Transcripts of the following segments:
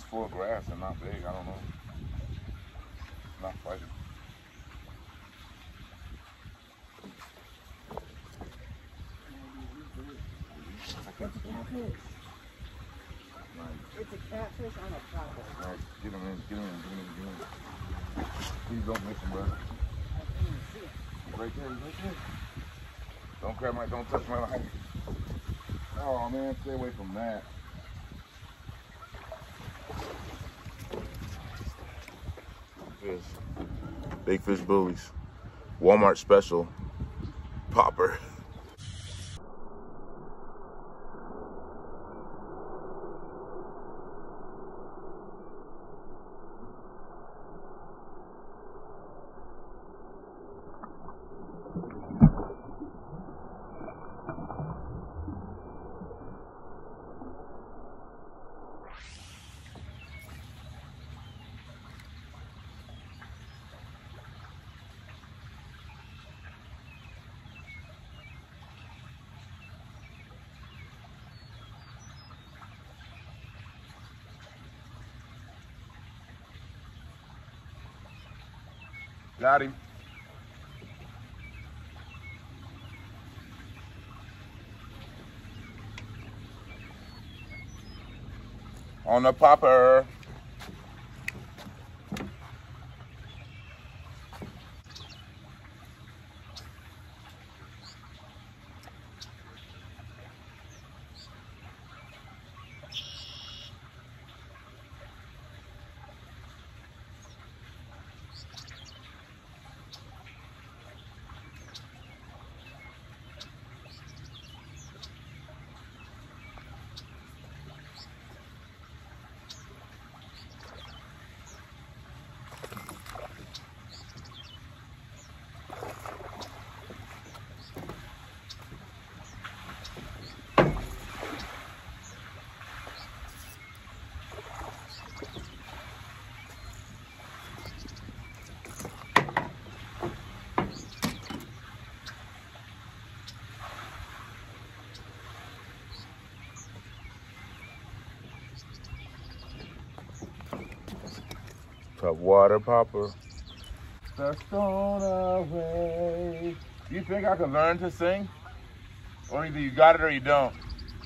just full of grass and not big. I don't know. Not fighting. It's a catfish on a popper. Nice. Get him in, get him in, get him in, get him in. Please don't miss him, brother. I can't even see it. He's right there, he's right there. Don't grab my, don't touch my line. Oh man, stay away from that. Fish. Big fish bullies. Walmart special. Popper. Got him. On the popper. Top water popper. The stone away. You think I can learn to sing? Or either you got it or you don't.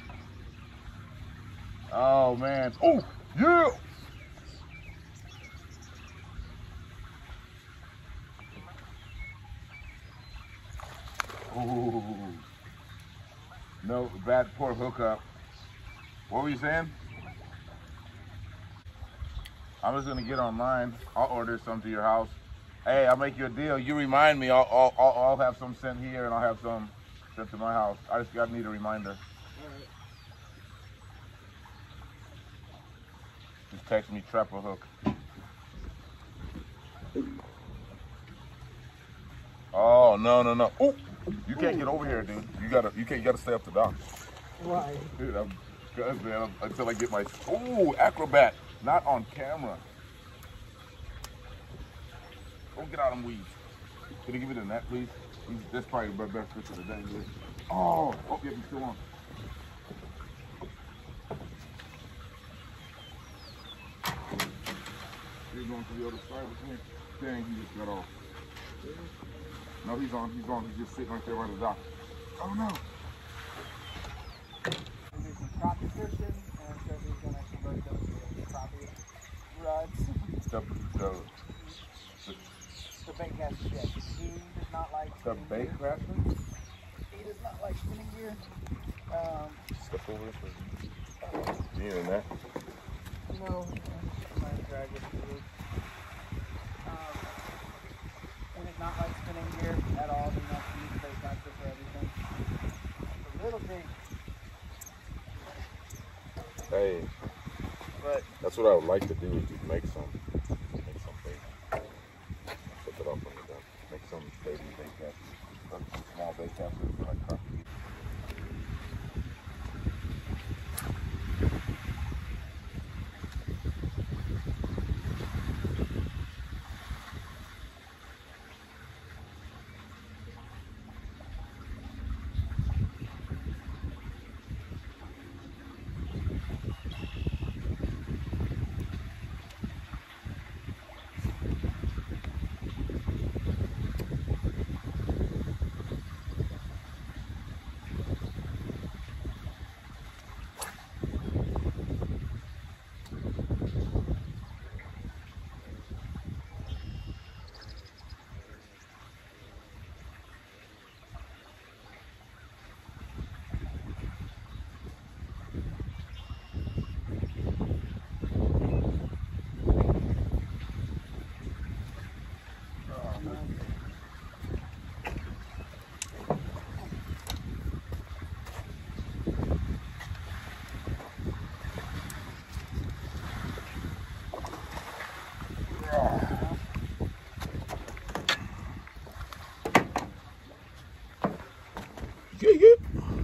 Oh man. Oh, yeah! Oh. No, bad, poor hookup. What were you saying? I'm just gonna get online. I'll order some to your house. Hey, I'll make you a deal. You remind me. I'll have some sent here, and I'll have some sent to my house. I just gotta need a reminder. All right. Just text me Trapper Hook. Oh no. Oh, you can't get over here, dude. You gotta stay up to dock. Why? Dude, I'm good, man. Until I get my acrobat. Not on camera. Don't get out of them weeds. Can you give me the net, please? That's probably the best fish of the day. Oh, yeah, he's still on. He's going to the other side with me. Dang, he just got off. No, he's on. He's just sitting right there by the dock. Oh, no. We do some crappie fishing, and so he's going to convert those to crappie rods. The bait catch shit. He does not like The spinning bait gear. crasher? He does not like spinning gear. Step over this. You need a net? No, I might drag it through. He does not like spinning gear at all. He wants to use bait catcher for everything. It's a little big, Hey, but that's what I would like to do is to make some bait. Flip it up when you're done. Make some baby bait catchers. Some small bait catchers for like crappie.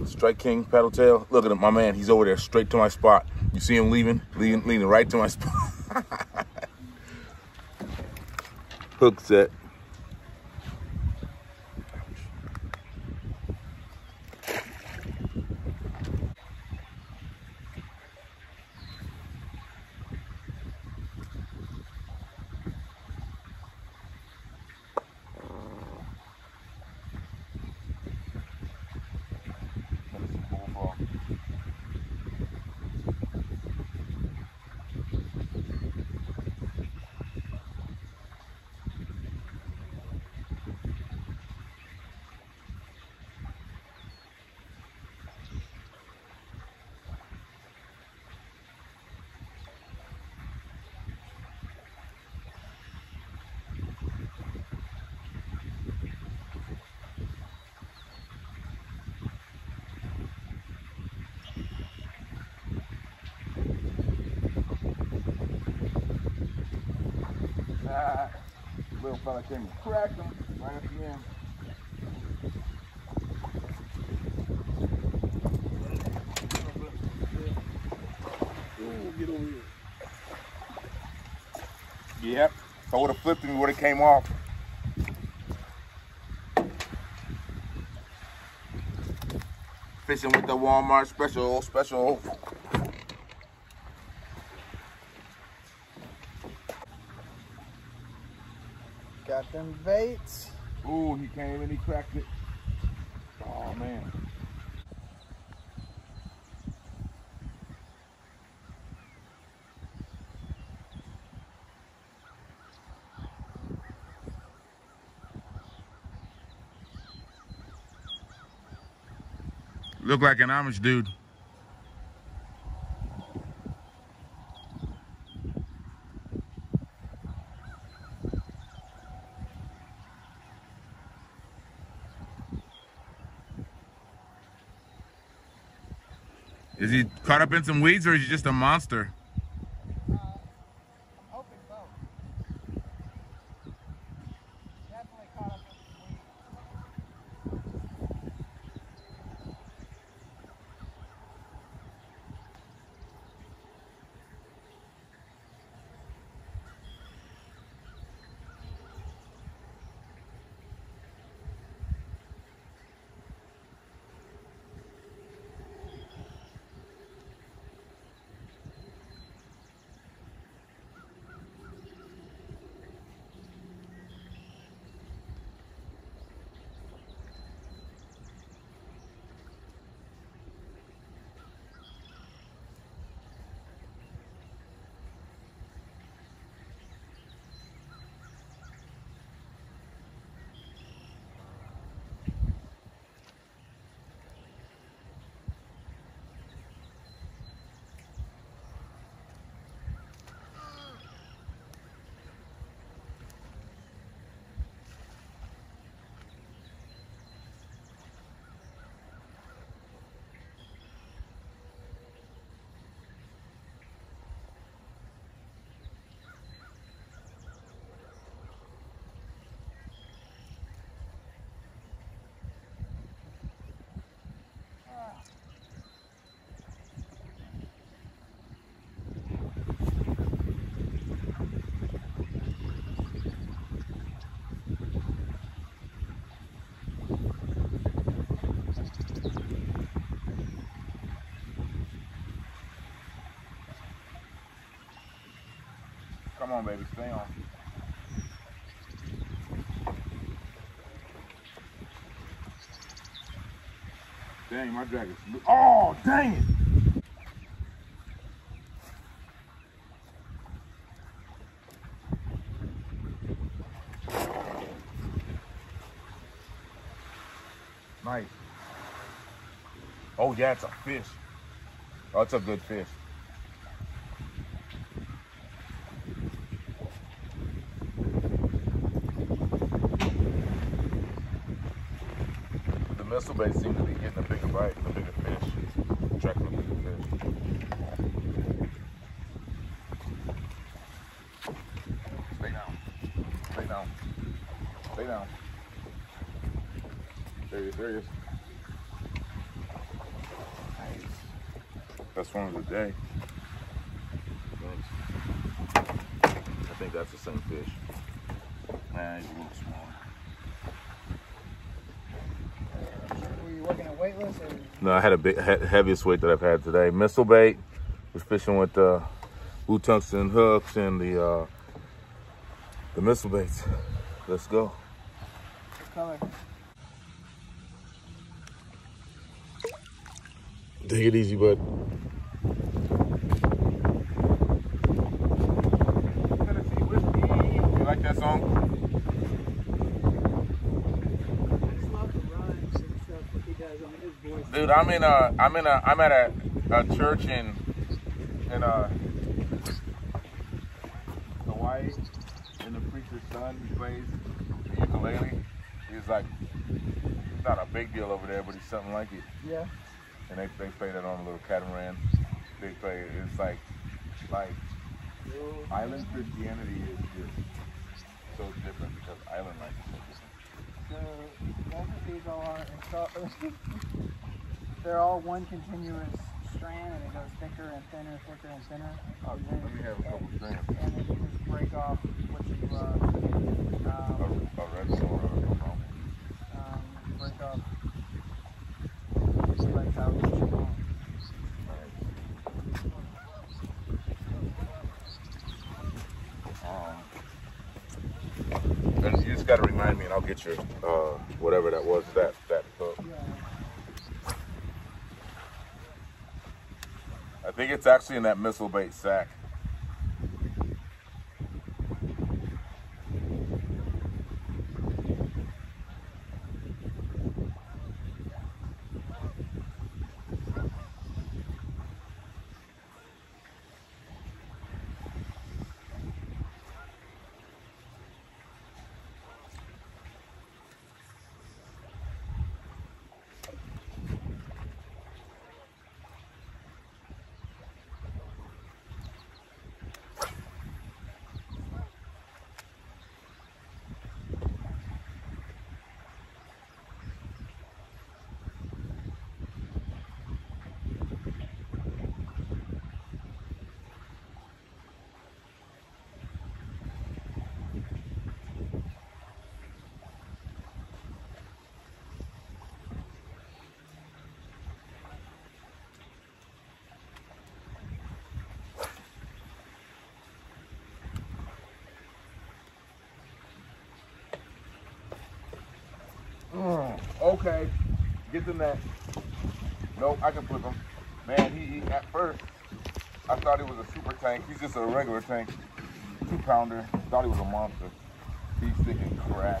Strike King, paddle tail. Look at him, my man. He's over there, straight to my spot. You see him leaving right to my spot. Hook set. Little fella came and cracked him right at the end. Get over here. Yep. I would have flipped him when it came off. Fishing with the Walmart special. Got them baits. Ooh, he came and he cracked it. Oh, man. Look like an Amish dude. Is he caught up in some weeds or is he just a monster? I'm hoping both. Definitely caught up in some weeds. Come on, baby, stay on. Dang, my drag is... Oh, dang it! Nice. Oh, yeah, it's a fish. Oh, it's a good fish. The missile bait seems to be getting a bigger bite, a bigger fish. Attracting a bigger fish. Stay down. Stay down. Stay down. There he is. There he is. Best one of the day. Thanks. I think that's the same fish. Nah, he's a little smaller. Were you working at weightless or? No, I had a big, heaviest weight that I've had today. Missile bait. Was fishing with the blue tungsten hooks and the missile baits. Let's go. What color? Take it easy, bud. You like that song? I just love the rhymes and stuff that he does on his voice. Dude, I'm at a church in Hawaii, and the preacher's son, he plays the ukulele. He's like, it's not a big deal over there, but he's something like it. Yeah. And they play that on a little catamaran. They play it. It's like island Christianity is just so different because island life is so different. So that's what these all are. They're all one continuous strand, and it goes thicker and thinner, thicker and thinner. Oh, let me have a couple strands. And then you just break off what you A red or a brown. break off. Like how you want. And you just got to remind me, and I'll get your whatever that was, that hook. Yeah. I think it's actually in that missile bait sack. Okay, get the net. Nope, I can flip him. Man, he at first, I thought he was a super tank. He's just a regular tank. 2-pounder. Thought he was a monster. He's sticking crack.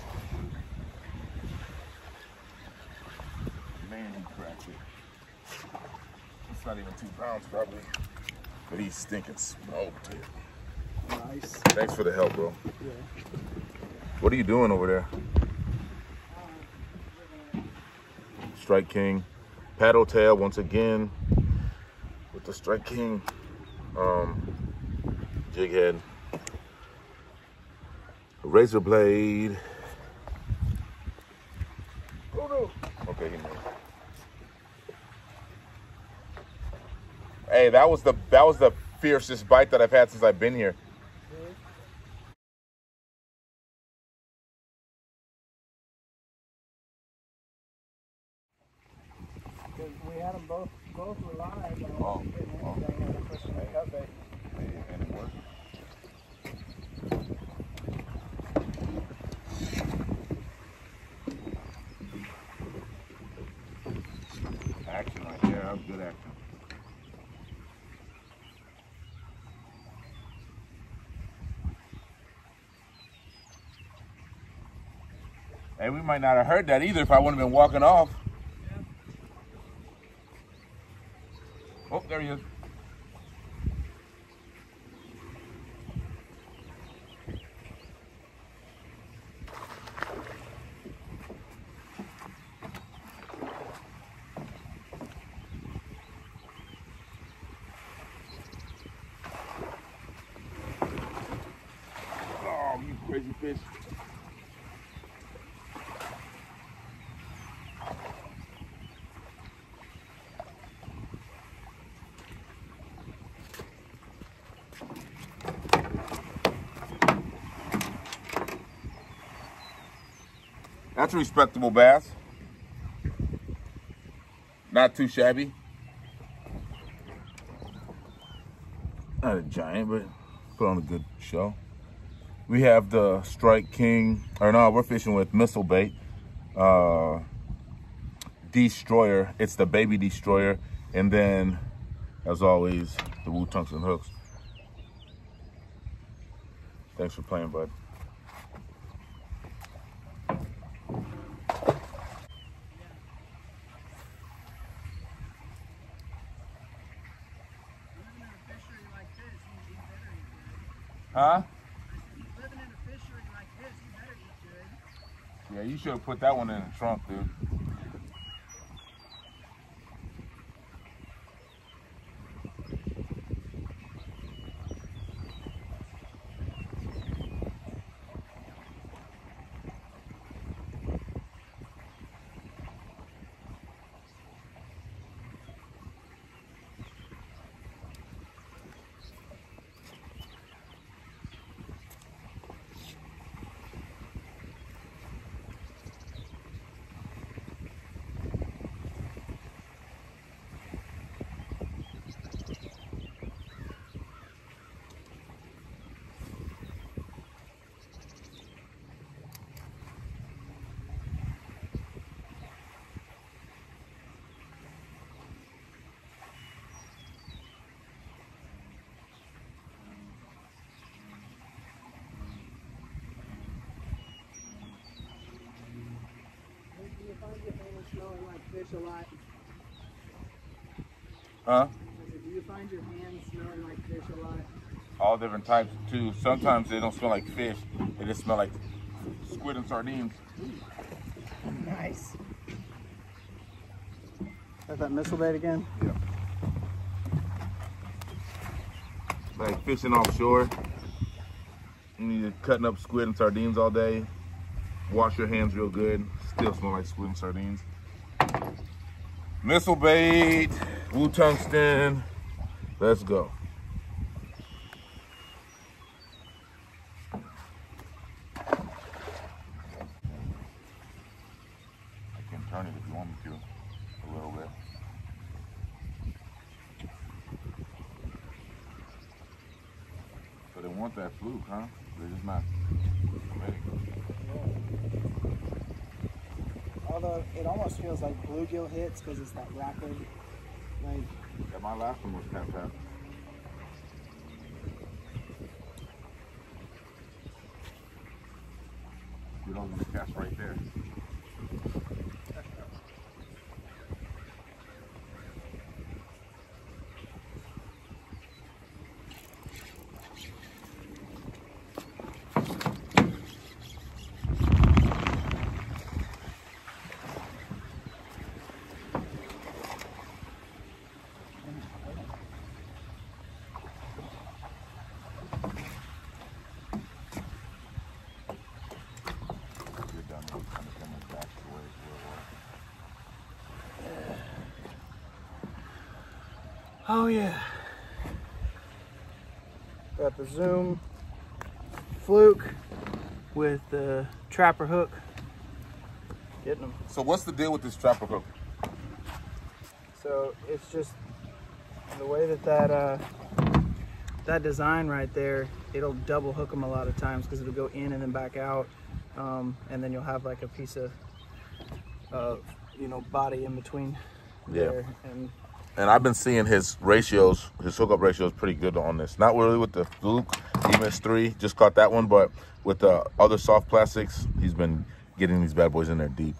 Man, he cracked it. It's not even 2 pounds probably. But he's stinking smoked it. Nice. Thanks for the help, bro. Yeah. What are you doing over there? Strike King. Paddle tail once again with the Strike King jig head. A razor blade. Oh no. Okay, he knows. Hey, that was the fiercest bite that I've had since I've been here. We had them both were live. But Oh, didn't oh. anything and I pushed them in cut bait. And it worked. Action right there. That was good action. Hey, we might not have heard that either if I wouldn't have been walking off. Oh, there he is. Oh, you crazy fish. That's a respectable bass. Not too shabby. Not a giant, but put on a good show. We have the Strike King, or no, we're fishing with Missile Bait. Destroyer, it's the baby Destroyer. And then, as always, the Woo Tungsten hooks. Thanks for playing, bud. Huh? Living in a fishery like this, you better eat good. Yeah, you should have put that one in the trunk, dude. Do you find your hands smelling like fish a lot? Huh? Do you find your hands smelling like fish a lot? All different types too. Sometimes they don't smell like fish. They just smell like squid and sardines. Nice. Got that Missile Bait again? Yeah. Like fishing offshore. You're cutting up squid and sardines all day. Wash your hands real good. Still smell like squid and sardines. Missile Bait, Woo Tungsten. Let's go. I can turn it if you want me to, a little bit. So they want that fluke, huh? They're just not committing. Although it almost feels like bluegill hits because it's that rapid, like. Yeah, my last one was tap. You're not gonna cast right there. Oh yeah. Got the Zoom fluke with the trapper hook. Getting them. So what's the deal with this trapper hook? So it's just the way that design right there, it'll double hook them a lot of times because it'll go in and then back out, and then you'll have like a piece of body in between there. And I've been seeing his ratios, his hookup ratio is pretty good on this. Not really with the fluke, EMS 3, just caught that one, but with the other soft plastics, he's been getting these bad boys in there deep.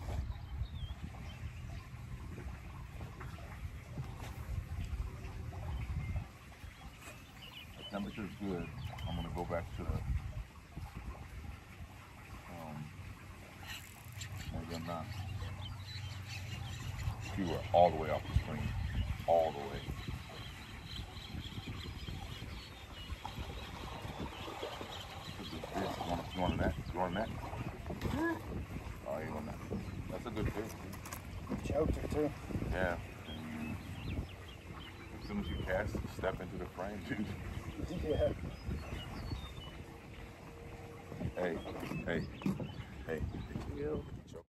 The temperature's good. I'm gonna go back to the, maybe I'm not. You were all the way off the screen. All the way. You want a net? You want a net? Oh, you want that? That's a good fish. Choked her too. Yeah. And as soon as you cast, step into the frame, dude. Yeah. Hey, Hey, You. choke.